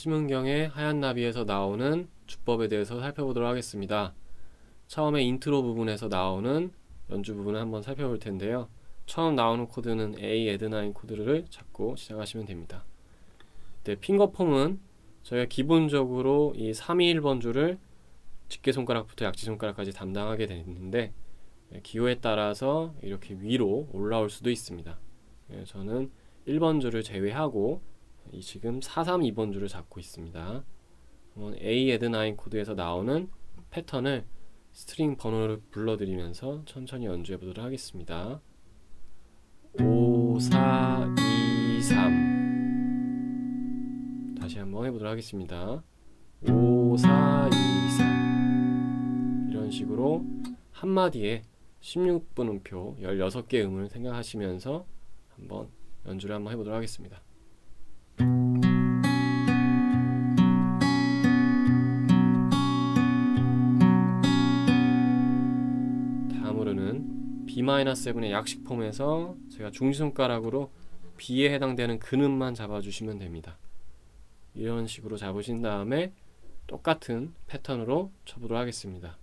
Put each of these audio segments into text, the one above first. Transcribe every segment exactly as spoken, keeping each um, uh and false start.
심은경의 하얀 나비에서 나오는 주법에 대해서 살펴보도록 하겠습니다. 처음에 인트로 부분에서 나오는 연주 부분을 한번 살펴볼 텐데요. 처음 나오는 코드는 A 애드 나인 코드를 잡고 시작하시면 됩니다. 네, 핑거폼은 저희가 기본적으로 이 삼, 이, 일 번 줄을 집게손가락부터 약지손가락까지 담당하게 되는데, 기호에 따라서 이렇게 위로 올라올 수도 있습니다. 저는 일 번 줄을 제외하고 이 지금 사, 삼, 이 번 줄을 잡고 있습니다. A 애드 나인 코드에서 나오는 패턴을 스트링 번호를 불러드리면서 천천히 연주해 보도록 하겠습니다. 오, 사, 이, 삼. 다시 한번 해보도록 하겠습니다. 오, 사, 이, 삼. 이런 식으로 한 마디에 십육 분음표 열여섯 개 음을 생각하시면서 한번 연주를 한번 해보도록 하겠습니다. 다음으로는 비 마이너 세븐의 약식 폼에서 제가 중지손가락으로 B에 해당되는 근음만 잡아주시면 됩니다. 이런 식으로 잡으신 다음에 똑같은 패턴으로 쳐보도록 하겠습니다.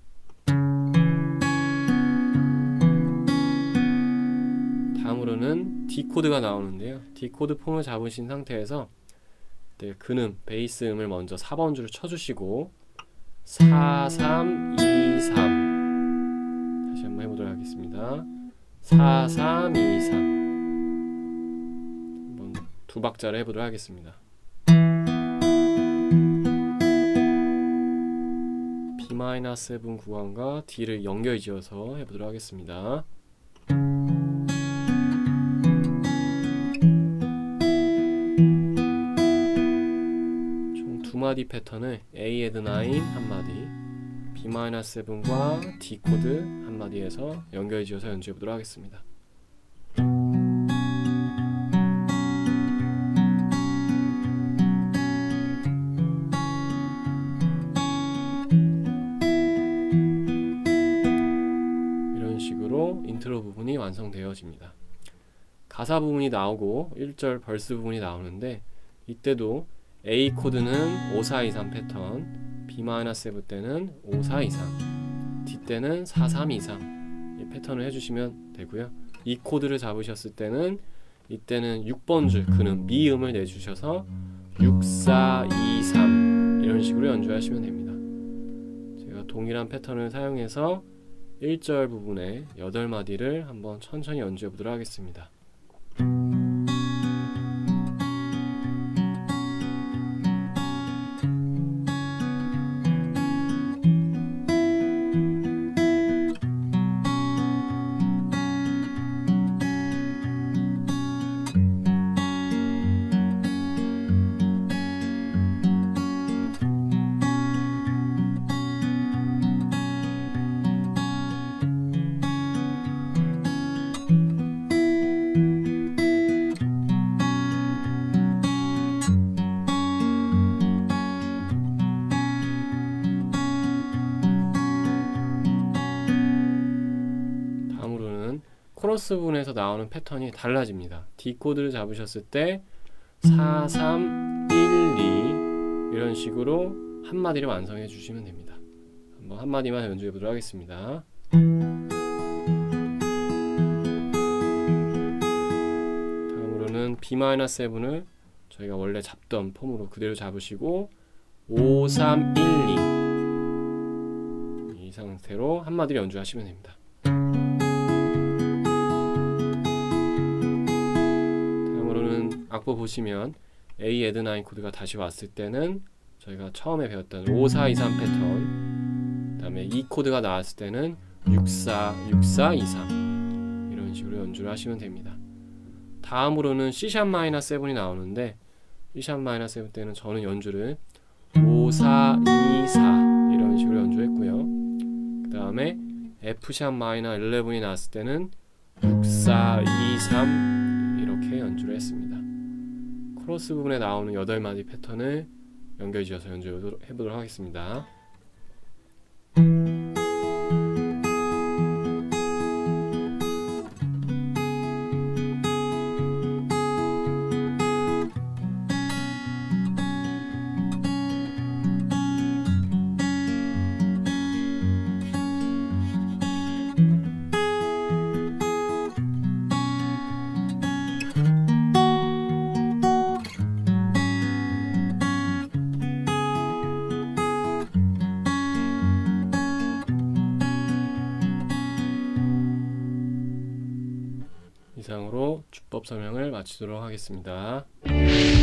다음으로는 D 코드가 나오는데요. D 코드 폼을 잡으신 상태에서 네, 근음, 베이스 음을 먼저 사 번 줄을 쳐주시고 사, 삼, 이, 삼. 다시 한번 해보도록 하겠습니다. 사, 삼, 이, 삼. 한번 두 박자를 해보도록 하겠습니다. 비 마이너 세븐 구간과 D를 연결 지어서 해보도록 하겠습니다. 총 두 마디 패턴을 A 애드 나인 한 마디, 비 마이너 세븐과 D 코드 한 마디에서 연결 지어서 연주해 보도록 하겠습니다. 이런 식으로 인트로 부분이 완성되어집니다. 가사 부분이 나오고 일 절 벌스 부분이 나오는데, 이때도 A 코드는 오, 사, 이, 삼 패턴, 비 마이너 세븐 때는 오, 사, 이, 삼, D 때는 사, 삼, 이, 삼 이 패턴을 해주시면 되고요. E 코드를 잡으셨을 때는 이때는 육 번 줄 근음 미음을 내주셔서 육, 사, 이, 삼 이런 식으로 연주하시면 됩니다. 제가 동일한 패턴을 사용해서 일 절 부분의 여덟 마디를 한번 천천히 연주해 보도록 하겠습니다. 코러스 부분에서 나오는 패턴이 달라집니다. D 코드를 잡으셨을 때 사, 삼, 일, 이 이런 식으로 한 마디를 완성해 주시면 됩니다. 한번 한 마디만 연주해 보도록 하겠습니다. 다음으로는 비 마이너 세븐을 저희가 원래 잡던 폼으로 그대로 잡으시고 오, 삼, 일, 이 이 상태로 한 마디를 연주하시면 됩니다. 악보 보시면 A 애드 나인 코드가 다시 왔을 때는 저희가 처음에 배웠던 오, 사, 이, 삼 패턴, 그 다음에 E 코드가 나왔을 때는 육, 사, 육, 사, 이, 삼 이런 식으로 연주를 하시면 됩니다. 다음으로는 C 샵 마이너 세븐이 나오는데, C 샵 마이너 세븐 때는 저는 연주를 오, 사, 이, 사 이런 식으로 연주했고요. 그 다음에 F 샵 마이너 십일이 나왔을 때는 육, 사, 이, 삼 이렇게 연주를 했습니다. 코러스 부분에 나오는 여덟 마디 패턴을 연결 지어서 연주해 보도록 하겠습니다. 영상으로 주법 설명을 마치도록 하겠습니다.